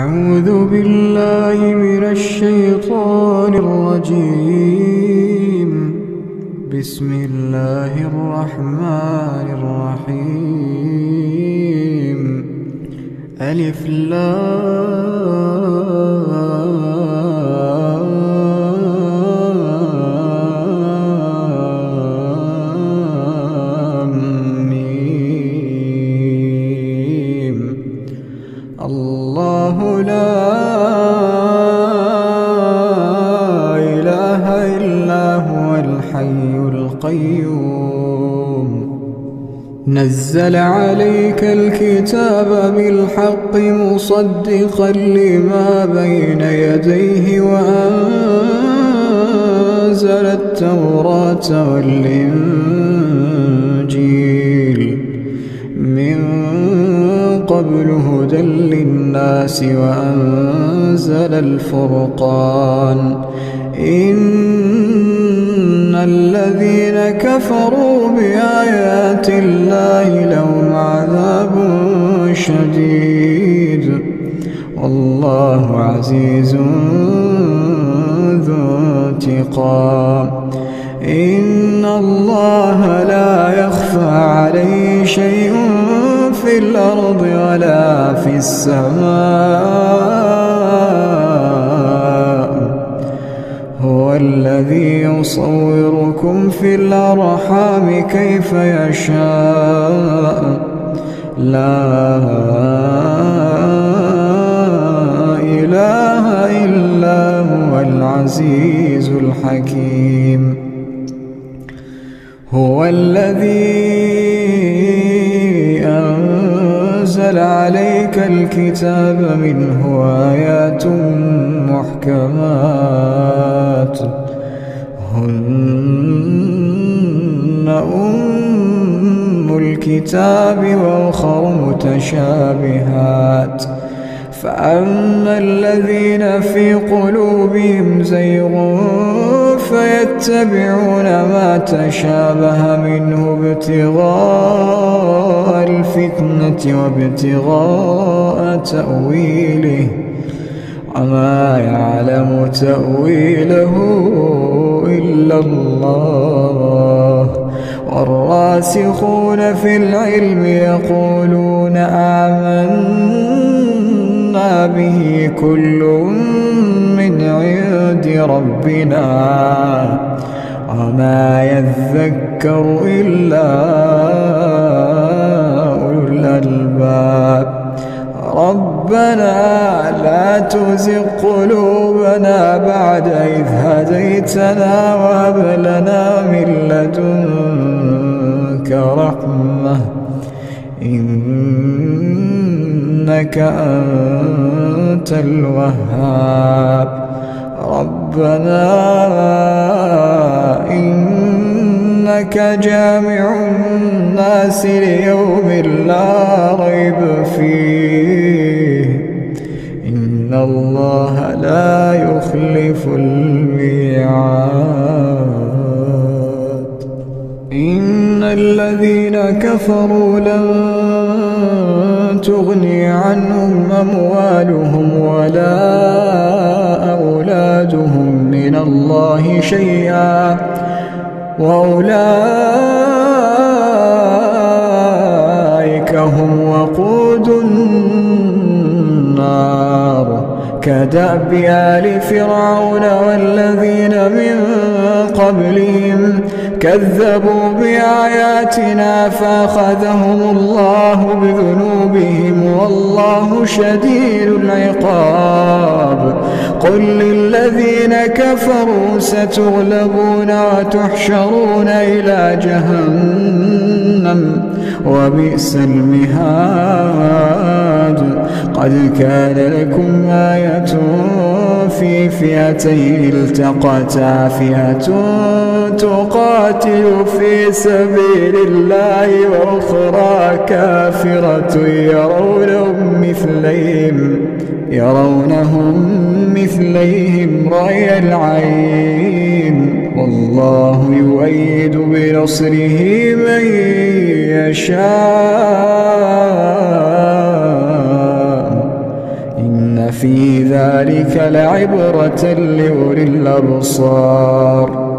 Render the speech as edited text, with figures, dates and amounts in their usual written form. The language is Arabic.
أعوذ بالله من الشيطان الرجيم. بسم الله الرحمن الرحيم. ألف لام ميم. الله لا إله إلا هو الحي القيوم. نزل عليك الكتاب بالحق مصدقا لما بين يديه وأنزل التوراة والإنجيل من قبل هدى للناس وأنزل الفرقان. إن الذين كفروا بآيات الله لهم عذاب شديد والله عزيز ذو انتقام. إن الله لا يخفى عليه شيء في الأرض ولا في السماء. هو الذي يصوركم في الأرحام كيف يشاء. لا إله إلا هو العزيز الحكيم. هو الذي أنزل عليك الكتاب منه آيات محكمات هن أم الكتاب وأخر متشابهات. فأما الذين في قلوبهم زيغ فيتبعون ما تشابه منه ابتغاء الفتنة وابتغاء تأويله وما يعلم تأويله إلا الله. والراسخون في العلم يقولون آمنا به كل من عند ربنا وما يذكر إلا أولو الألباب. ربنا لا تزغ قلوبنا بعد إذ هديتنا وهب لنا من لدنك رحمة إنك أنت الوهاب. ربنا إنك جامع الناس ليوم لا ريب فيه إن الله لا يخلف الميعاد. إن الذين كفروا لن تغني عنهم أموالهم ولا أولادهم من الله شيئا وأولئك هم وقود النار. كدأب آل فرعون والذين من قبلهم كذبوا بآياتنا فأخذهم الله بذنوبهم والله شديد العقاب. قل للذين كفروا ستغلبون وتحشرون إلى جهنم وبئس المهاد. قد كان لكم آية في فئتين التقتا فئة تقاتل في سبيل الله وأخرى كافرة يرونهم مثليهم رأي العين والله يؤيد بنصره من يشاء إن إن في ذلك لعبرة لأولي الأبصار.